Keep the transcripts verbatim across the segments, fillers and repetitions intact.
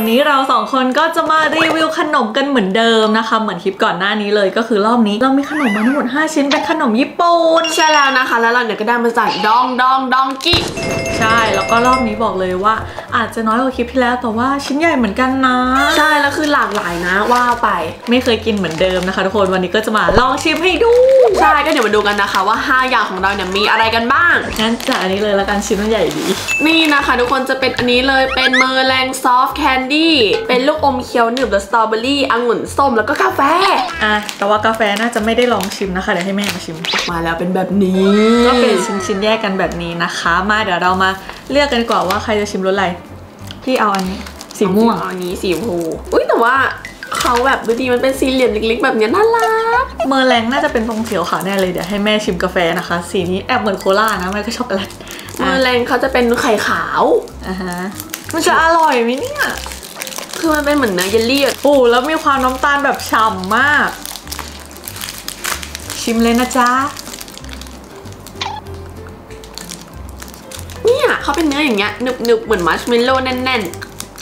วันนี้เราสองคนก็จะมารีวิวขนมกันเหมือนเดิมนะคะเหมือนคลิปก่อนหน้านี้เลยก็คือรอบนี้เรามีขนมมาทั้งหมดห้าชิ้นเป็นขนมญี่ปุ่นใช่แล้วนะคะแล้วเราเนี่ยก็ได้มาจากดองดองดองกิใช่แล้วก็รอบนี้บอกเลยว่าอาจจะน้อยกว่าคลิปที่แล้วแต่ว่าชิ้นใหญ่เหมือนกันนะใช่แล้วคือหลากหลายนะว่าไปไม่เคยกินเหมือนเดิมนะคะทุกคนวันนี้ก็จะมาลองชิมให้ดูใช่ก็เดี๋ยวมาดูกันนะคะว่าห้าอย่างของเราเนี่ยมีอะไรกันบ้างงั้นจากอันนี้เลยละกันชิ้นมันใหญ่ดีนี่นะคะทุกคนจะเป็นอันนี้เลยเป็นเมอร์แรงซอฟต์แคนดี้เป็นลูกอมเคี้ยวหนึบและสตรอเบอรี่องุ่นส้มแล้วก็กาแฟอ่ะแต่ว่ากาแฟน่าจะไม่ได้ลองชิมนะคะเดี๋ยวให้แม่มาชิมมาแล้วเป็นแบบนี้ก็เป็นชิ้นๆแยกกันแบบนี้นะคะมาเดี๋ยวเรามาเลือกกันดีกว่าว่าใครจะชิมรสอะไรพี่เอาอันนี้สีม่วงอันนี้สีชมพูอุ้ยแต่ว่าเขาแบบดูดีมันเป็นสี่เหลี่ยมเล็กๆแบบนี้น่ารักเมอร์แรงน่าจะเป็นตรงเขียวขาวแน่เลยเดี๋ยวให้แม่ชิมกาแฟนะคะสีนี้แอบเหมือนโคลานะมันก็ช็อกโกแลตเมอร์แรงเขาจะเป็นไข่ขาวอ่าฮะมันจะอร่อยไหมเนี่ยคือมันเป็นเหมือนเนื้อเยลลี่โอ้แล้วมีความน้ำตาลแบบฉ่ำมากชิมเลยนะจ๊ะเนี่ยเขาเป็นเนื้ออย่างเงี้ยหนึบๆเหมือนมัชเมลโล่แน่นๆ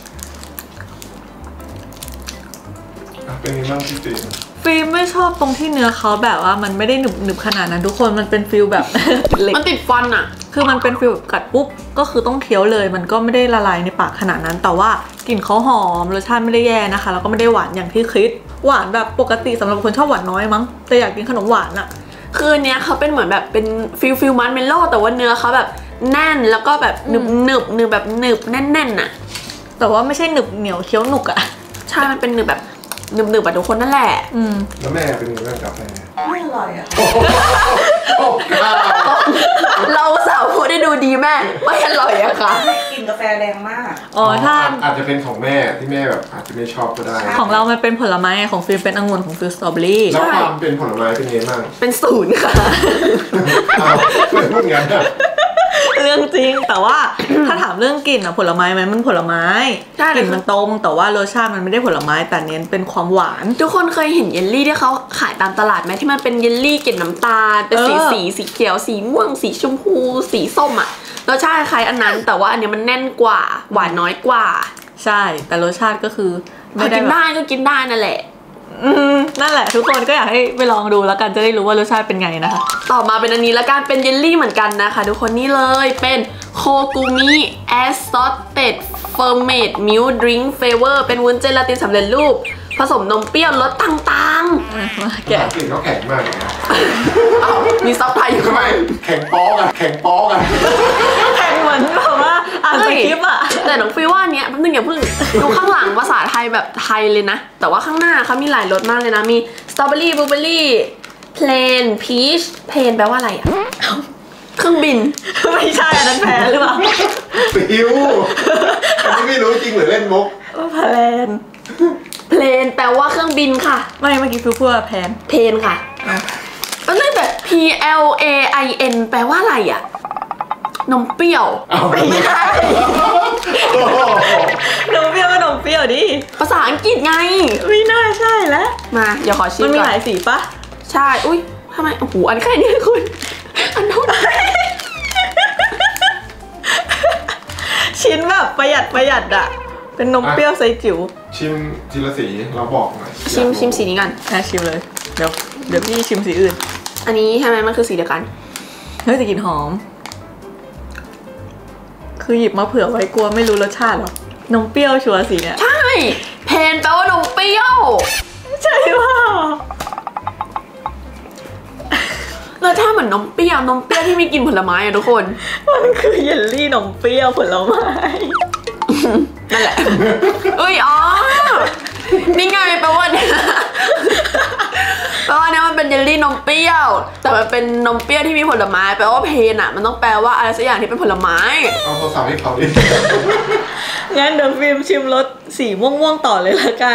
เป็นยังไงบ้างพี่ฟิล์มฟิล์มไม่ชอบตรงที่เนื้อเขาแบบว่ามันไม่ได้หนึบหนึบขนาดนั้นทุกคนมันเป็นฟิลแบบมันติดฟันอะคือมันเป็นฟิลกัดปุ๊บก็คือต้องเคี้ยวเลยมันก็ไม่ได้ละลายในปากขนาดนั้นแต่ว่ากลิ่นเขาหอมรสชาติไม่ได้แย่นะคะแล้วก็ไม่ได้หวานอย่างที่คิดหวานแบบปกติสำหรับคนชอบหวานน้อยมั้งแต่อยากกินขนมหวานอะคือเนี้ยเขาเป็นเหมือนแบบเป็นฟิลฟิลมัชเมลโล่แต่ว่าเนื้อเขาแบบแน่นแล้วก็แบบหนึบหนึบหนึบแบบหนึบแน่นๆอะแต่ว่าไม่ใช่หนึบเหนียวเคี้ยวหนุกอะใช่มันเป็นหนึบแบบหนึบหนึบแบบทุกคนนั่นแหละอืมแล้วแม่เป็นยังไงกาแฟไม่อร่อยอะเราสาวพูดได้ดูดีแม่ไม่อร่อยอะค่ะกลิ่นกาแฟแรงมากอ๋อถ้าอาจจะเป็นของแม่ที่แม่แบบอาจจะไม่ชอบก็ได้ของเรามันเป็นผลไม้ของฟิล์มเป็นองุ่นของฟิล์มสตรอเบอรี่แล้วความเป็นผลไม้เป็นไงบ้างเป็นศูนย์ค่ะไม่พูดงั้นอะเรื่องจริงแต่ว่าถ้าถามเรื่องกลิ่นอะผลไม้ไหมมันผลไม้กลิ่นมันตรงแต่ว่ารสชาติมันไม่ได้ผลไม้แต่เน้นเป็นความหวานทุกคนเคยเห็นเยลลี่ที่เขาขายตามตลาดไหมที่มันเป็นเยลลี่กลิ่นน้ำตาลเป็นสีสีสีเขียวสีม่วงสีชมพูสีส้มอะรสชาติคล้ายอันนั้นแต่ว่าอันนี้มันแน่นกว่าหวานน้อยกว่าใช่แต่รสชาติก็คือไม่ได้กินได้ก็กินได้นั่นแหละอืมนั่นแหละทุกคนก็อยากให้ไปลองดูแล้วกันจะได้รู้ว่ารสชาติเป็นไงนะคะต่อมาเป็นอันนี้ละกันเป็นเยลลี่เหมือนกันนะคะทุกคนนี่เลยเป็นโคกุมิแอสซอตเต็ดเฟอร์เมดมิลดริงก์เฟเวอร์เป็นวุ้นเจลาตินสำเร็จรูปผสมนมเปรี้ยวรสต่างๆแกะกลิ่นเขาแข็งมากเลยนะมีซับไทยอยู่ทำไมแข็งป๊อกอะแข็งป๊อกอะแข็งเหมือนแบบว่าอ่านสคริปต์อะแต่น้องฟิวว่าเนี้ยแป๊บนึงอย่าเพิ่งดูข้างหลังภาษาไทยแบบไทยเลยนะแต่ว่าข้างหน้าเขามีหลายรสมากเลยนะมีสตรอเบอรี่บลูเบอรี่เพลนพีชเพลนแปลว่าอะไรอะเครื่องบินไม่ใช่อันนั้นแพ้หรือเปล่าฟิวอันนี้ไม่รู้จริงหรือเล่นมุกเพลนเพลนแปลว่าเครื่องบินค่ะไม่เมื่อกี้ฟิวพูดว่าแพนเพลนค่ะแล้วนั่นแบบ P L A I N แปลว่าอะไรอ่ะนมเปรี้ยวไม่ใช่นมเปรี้ยวก็นมเปรี้ยวดิภาษาอังกฤษไงไม่น่าใช่แล้วมาเดี๋ยวขอชิมก่อนมันมีหลายสีปะใช่อุ้ยทำไมโอ้โหอันแค่นี้คุณอันนู้นชิ้นแบบประหยัดประหยัดอะเป็นนมเปรี้ยวไซส์จิ๋วชิมทีละสีเราบอกหน่อยชิมชิมสีนี้กันอ่ะชิมเลยเดี๋ยวเดี๋ยวพี่ชิมสีอื่นอันนี้ใช่ไหมมันคือสีเดียวกันเฮ้ยแต่กลิ่นหอมคือหยิบมาเผื่อไว้กลัวไม่รู้รสชาติหรอนมเปรี้ยวชัวร์สีเนี่ยใช่เพนแปลว่านมเปรี้ยวใช่ป่ะรสชาติเหมือนนมเปรี้ยวนมเปรี้ยวที่มีกลิ่นผลไม้อะทุกคนมันคือเยลลี่นมเปรี้ยวผลไม้นั่นแหละเอ้ยอ๋อนี่ไงแปลว่าเนี่ยแปลว่าเนี่ยมันเป็นเยลลี่นมเปรี้ยวแต่มันเป็นนมเปรี้ยวที่มีผลไม้แปลว่าเพนอะมันต้องแปลว่าอะไรสักอย่างที่เป็นผลไม้เอาโทรศัพท์ให้เขาดิงั้นเดี๋ยวฟิล์มชิมรสสีม่วงๆต่อเลยละกัน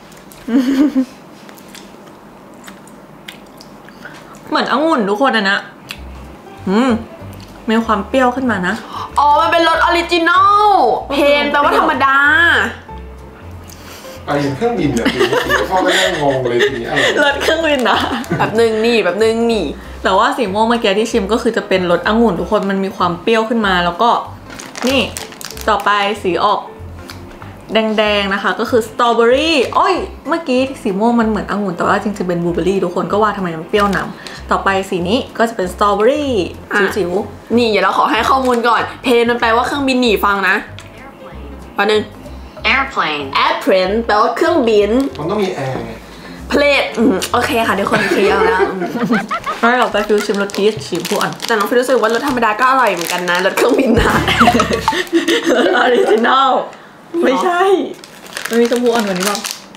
เหมือนองุ่นทุกคนอะนะอืมมีความเปรี้ยวขึ้นมานะอ๋อมันเป็นรสออริจินอลเพนแปลว่าธรรมดาไปเครื่องบินเนี่ยพ่อก็นั่งงงเลยทีนี้อะไรรสเครื่องบินนะแบบนึงนี่แบบนึงนี่แต่ว่าสีม่วงเมื่อกี้ที่ชิมก็คือจะเป็นรสองุ่นทุกคนมันมีความเปรี้ยวขึ้นมาแล้วก็นี่ต่อไปสีออกแดงๆนะคะก็คือสตรอเบอรี่โอ้ยเมื่อกี้สีม่วงมันเหมือนองุ่นแต่ว่าจริงๆเป็นบลูเบอรี่ทุกคนก็ว่าทำไมมันเปรี้ยวนำต่อไปสีนี้ก็จะเป็นสตรอเบอรี่จิ๋วๆนี่เดี๋ยวเราขอให้ข้อมูลก่อนเพนมันแปลว่าเครื่องบินหนีฟังนะแป๊บนึง Airplane. airplane แปลว่าเครื่องบินมันต้องมีแอร์ไง plane อืมโอเคค่ะเดี๋ยวคนเคลียร์แล้วอืมไม่หรอกไปฟิวชิมรสพีชชิมผู้อ่อนแต่น้องฟิลรู้สึกว่ารถธรรมดาก็อร่อยเหมือนกันนะรถเครื่องบินนะรสออริจินัลไม่ใช่มันมีชมพูอ่อนกว่านี้บ้าง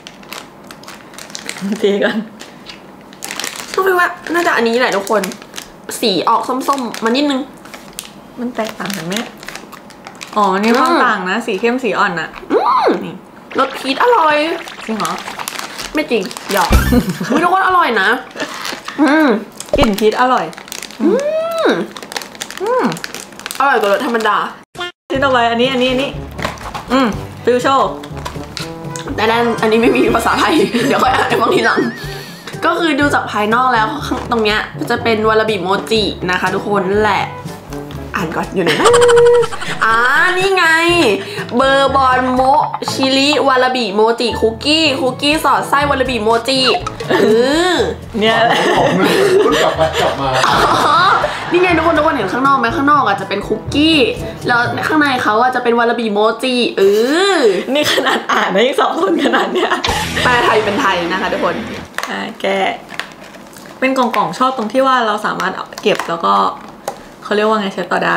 เทกันน้องฟิลว่าน่าจะอันนี้แหละทุกคนสีออกส้มๆมานิดนึงมันแตกต่างกันไหมอ๋อนี่ความอืมต่างนะสีเข้มสีอ่อนน่ะนี่รสพีชอร่อยจริงเหรอไม่จริงหยอก อุ๊ยทุกคนอร่อยนะอืมกลิ่นพีชอร่อยอืมอืมอร่อยกว่ารสธรรมดาชิ้นต่อไปอันนี้อันนี้อันนี้อืมฟิวโชว์แต่ด้านอันนี้ไม่มีภาษาไทย เดี๋ยวค่อยอ่านในบางทีหลัง ก็คือดูจากภายนอกแล้วข้างตรงเนี้ยจะเป็นวาลาบิโมจินะคะทุกคนนั่นแหละ อ่านก่อนอยู่ไหนนะอ่านี่ไง เบอร์บอนโมชิลิวาลาบิโมจิคุกกี้คุกกี้สอดไส้วาลาบิโมจิเออเนี่ยแหละผมเลยพูดกลับมากลับมาอ๋อนี่ไงทุกคนทุกคนเห็นข้างนอกไหมข้างนอกอ่ะจะเป็นคุกกี้แล้วข้างในเขาอ่ะจะเป็นวาลาบิโมจิเออนี่ขนาดอ่านนะยังสองคนขนาดเนี้ยแปลไทยเป็นไทยนะคะทุกคนอ่าแกเป็นกล่องๆชอบตรงที่ว่าเราสามารถเอาเก็บแล้วก็เขาเรียกว่าไงใช้ต่อได้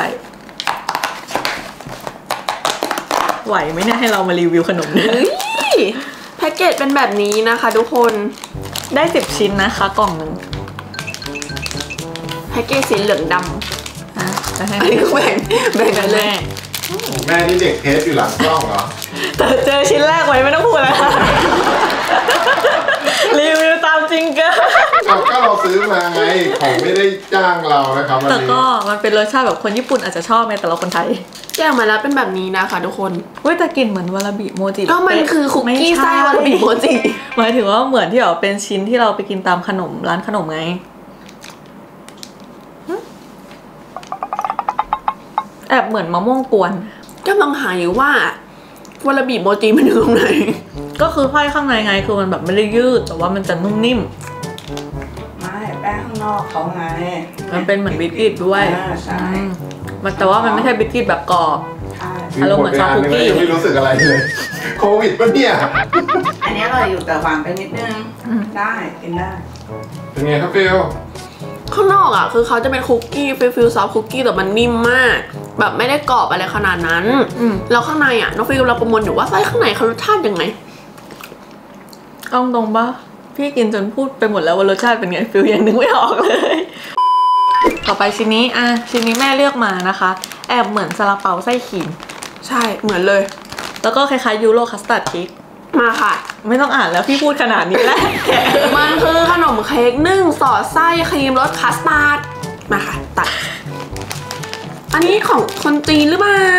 ไหวไหมเนี่ยให้เรามารีวิวขนมเนี่ยเฮ้ยแพ็กเกจเป็นแบบนี้นะคะทุกคนได้สิบชิ้นนะคะกล่องหนึ่งแพ็กเกจสีเหลืองดอ่ะจะให้ำอันนี้ก็แบ่งแบ่งกันเลยแม่นี่เด็กเทสอยู่หลังกล้องเหรอแต่เจอชิ้นแรกไว้ไม่ต้องพูดแล้วค่ะรีวิวตามจริงเกินเอาก็เราซื้อมาไงของไม่ได้จ้างเรานะครับวันแต่นี้ก็มันเป็นรสชาติแบบคนญี่ปุ่นอาจจะชอบไงแต่เราคนไทยแยกมาแล้วเป็นแบบนี้นะคะทุกคนเว้ยแต่กลิ่นเหมือนวาลาบิโมจิก็มันคือคุกกี้ไส้วาลาบิโมจิหมายถึงว่าเหมือนที่แบบเป็นชิ้นที่เราไปกินตามขนมร้านขนมไงหึแอบเหมือนมะม่วงกวนกำลังหาอยู่ว่าวาลาบิโมจิมันอยู่ตรงไหนก็คือไส้ข้างในไงคือมันแบบไม่ได้ยืดแต่ว่ามันจะนุ่มนิ่มไม่แป้งข้างนอกเขาไงมันเป็นเหมือนบิสกิตด้วยอ่าใช่อืมมันแต่ว่ามันไม่ใช่บิสกิตแบบกรอบใช่อารมณ์เหมือนซอฟต์คุกกี้ยังไม่รู้สึกอะไรเลย โควิดปะเนี่ยอันนี้อร่อยอยู่แต่หวานไปนิดนึง ได้กินได้เป็นไงครับฟิลข้างนอกอ่ะคือเขาจะเป็นคุกกี้ฟิลฟิลซอฟต์คุกกี้แต่มันนิ่มมาก แบบไม่ได้กรอบอะไรขนาดนั้นอืมแล้วข้างในอ่ะน้องฟิลกำลังประมวลอยู่ว่าไส้ข้างในเขารสชาติยังไงเอาตรงปะพี่กินจนพูดไปหมดแล้วว่ารสชาติเป็นไงฟิลยังนึกไม่ออกเลย ต่อไปชิ้นนี้อ่ะชิ้นนี้แม่เลือกมานะคะ แอบเหมือนซาลาเปาไส้ครีมใช่เหมือนเลยแล้วก็คล้ายๆยูโรคัสตาร์ดเค้กมาค่ะไม่ต้องอ่านแล้วพี่พูดขนาดนี้แล้วมันคือขนมเค้กนึ่งสอดไส้ครีมรสคัสตาร์ดมาค่ะตัด อันนี้ของคนจีนหรือเปล่า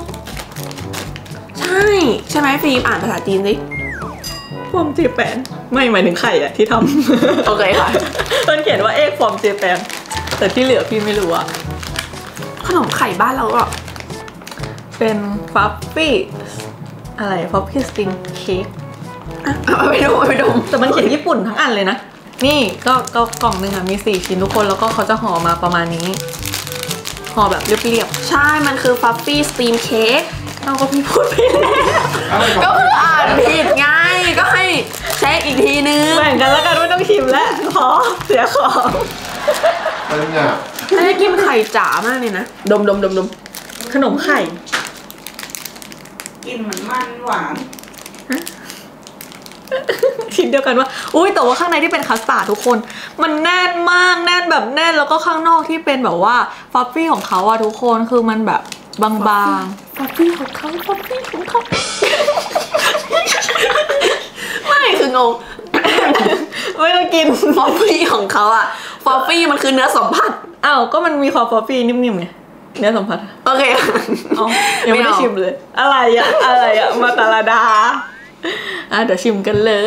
ใช่ ใช่ไหมฟิล์มอ่านภาษาจีนสิฟอร์มเจแปนไม่หมายถึงไข่อะที่ทำโอเคค่ะมันเขียนว่าเอกฟอร์มเจแปนแต่ที่เหลือพี่ไม่รู้อะขนมไข่บ้านเราก็เป็นฟัฟฟี่อะไรฟัฟฟี่สติงเค้กเอาไปดูเอาไปดูแต่มันเขียนญี่ปุ่นทั้งอันเลยนะ นี่ก็ก็กล่องหนึงอะมีสี่ชิ้นทุกคนแล้วก็เขาจะห่อมาประมาณนี้ห่อแบบเรียบใช่ มันคือฟัฟฟี่สตีมเค้กๆเอาก็พี่พูดไปแล้วอะไรขก็องคืออ่านผิดไง ก็ให้เช็คอีกทีนึงแบ่งกันแล้วกันไม่ต้องชิมแล้วพอเสียของเป็นเนี่ยอันนี้กินไข่จ๋ามากเลยนะ ดมดมดมดมขนมไข่กินเหมือนมันหวานชิ้นเดียวกันว่าอุ้ยแต่ว่าข้างในที่เป็นคัสตาร์ดทุกคน มันแน่นมากแน่นแบบแน่นแล้วก็ข้างนอกที่เป็นแบบว่าฟัฟฟี่ของเขาอะทุกคนคือมันแบบบางๆฟัฟฟี่ของเขาฟัฟฟี่ของเขาไม่คืองงไม่ต้องกินฟอฟฟี่ของเขาอะฟอฟฟี่มันคือเนื้อสัมผัสอ้าวก็มันมีความฟัฟฟี่นิ่มๆไงเนื้อสัมผัสโอเคเอ้ายังไม่ได้ชิมเลย อะไรอะอะไรอะมาตาลาดาอ่ะเดี๋ยวชิมกันเลย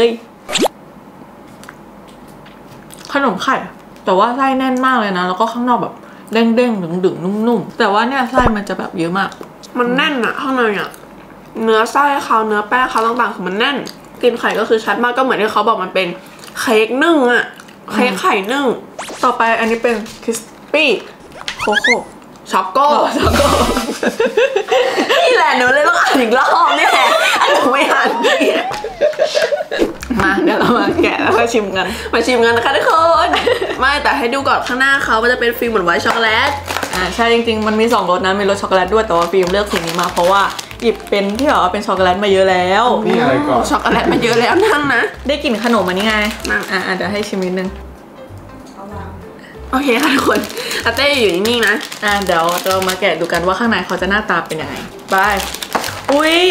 ขนมไข่แต่ว่าไส้แน่นมากเลยนะแล้วก็ข้างนอกแบบเด้งๆดึงๆนุ่มๆแต่ว่าเนี่ยไส้มันจะแบบเยอะมากมันแน่นอะข้างในอะเนื้อไส้เขาเนื้อแป้งเขาต่างๆคือมันแน่นกลิ่นไข่ก็คือชัดมากก็เหมือนที่เขาบอกมันเป็นเค้กนึ่งอะเค้กไข่นึ่งต่อไปอันนี้เป็นคริสปี้โคโค่ช็อกโก้ช็อกโก้นี่แหละหนูเลยต้องอ่านอีกรอบนี่แหละอันหนูไม่อ่านนี่มาเดี๋ยวเรามาแกะแล้วก็ชิมกันมาชิมกันนะคะทุกคนไม่แต่ให้ดูก่อนข้างหน้าเขามันจะเป็นฟิล์มเหมือนไวท์ช็อกโกแลตอ่าใช่จริงๆมันมีสองรสนะมีรสช็อกโกแลตด้วยแต่ว่าฟิล์มเลือกสีนี้มาเพราะว่าหยิบเป็นที่แบบว่าเป็นช็อกโกแลตมาเยอะแล้วนี่อะไรก่อนช็อกโกแลตมาเยอะแล้วนั่งนะได้กลิ่นขนมอันนี้ไงอ่าเดี๋ยวให้ชิมนิดนึงโอเคค่ะทุกคนอาเต้อยู่นิ่งๆนะอ่าเดี๋ยวเรามาแกะดูกันว่าข้างในเขาจะหน้าตาเป็นยังไงไปอุ้ย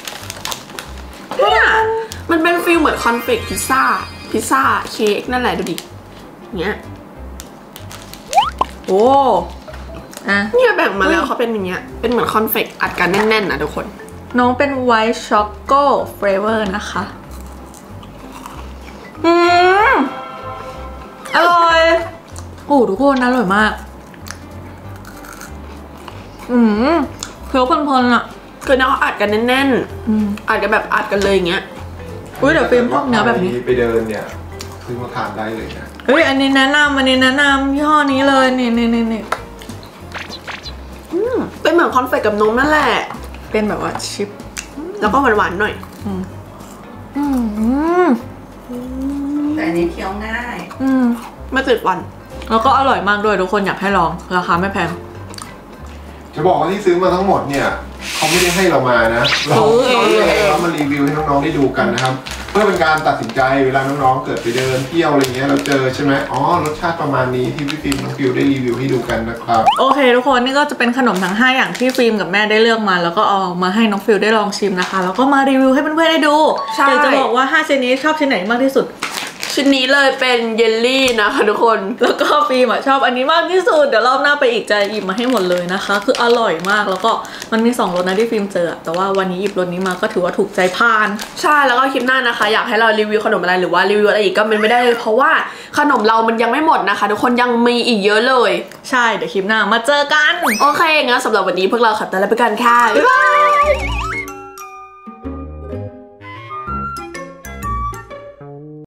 เนี่ยมันเป็นฟิลเหมือนคอนเฟกพิซซ่าพิซซ่าเค้กนั่นแหละดูดิเนี้ยโอ้อ่ะเนี่ยแบ่งมาแล้วเขาเป็นอย่างเงี้ยเป็นเหมือนคอนเฟกอัดกันแน่นๆนะทุกคนน้องเป็นไวท์ช็อกโกเฟลเวอร์นะคะอืมอร่อยโอ้ทุกคนอร่อยมากอืมเคี้ยวเพลินๆอ่ะคือเนื้อเขาอัดกันแน่นๆอัดกันแบบอัดกันเลยอย่างเงี้ยอุ้ยเดี๋ยวฟิล์มพวกเนื้อแบบนี้ไปเดินเนี่ยซื้อมาทานได้เลยนะเฮ้ยอันนี้แนะนำอันนี้แนะนำยี่ห้อนี้เลยนี่นี่นี่นี่เป็นเหมือนคอนเฟกกับนมนั่นแหละเป็นแบบว่าชิปแล้วก็หวานๆหน่อยอืมอืมแต่อันนี้เคี้ยวง่ายอืมไม่ติดวันแล้วก็อร่อยมากด้วยทุกคนอยากให้ลองราคาไม่แพงจะบอกว่าที่ซื้อมาทั้งหมดเนี่ยเขาไม่ได้ให้เรามานะเราเราเลือกเองแล้วมารีวิวให้น้องๆได้ดูกันนะครับเพื่อเป็นการตัดสินใจเวลาน้องๆเกิดไปเดินเที่ยวอะไรเงี้ยเราเจอใช่ไหมอ๋อรสชาติประมาณนี้ที่พี่ฟิล์มน้องฟิวได้รีวิวให้ดูกันนะครับโอเคทุกคนนี่ก็จะเป็นขนมทั้งห้าอย่างที่ฟิล์มกับแม่ได้เลือกมาแล้วก็เอามาให้น้องฟิวได้ลองชิมนะคะแล้วก็มารีวิวให้เพื่อนๆได้ดูอยากจะบอกว่าห้าชิ้นนี้ชอบชิ้นไหนมากที่สุดชิ้นนี้เลยเป็นเยลลี่นะคะทุกคนแล้วก็ฟิล์มชอบอันนี้มากที่สุดเดี๋ยวรอบหน้าไปอีกจะหยิบมาให้หมดเลยนะคะคืออร่อยมากแล้วก็มันมีสองรสนะที่ฟิล์มเจอแต่ว่าวันนี้หยิบรสนี้มาก็ถือว่าถูกใจพานใช่แล้วก็คลิปหน้านะคะอยากให้เรารีวิวขนมอะไรหรือว่ารีวิวอะไรอีกก็เป็นไม่ได้เลยเพราะว่าขนมเรามันยังไม่หมดนะคะทุกคนยังมีอีกเยอะเลยใช่เดี๋ยวคลิปหน้ามาเจอกันโอเคงั้นสำหรับวันนี้พวกเราขอตัวลาไปกันค่ะบ๊ายบาย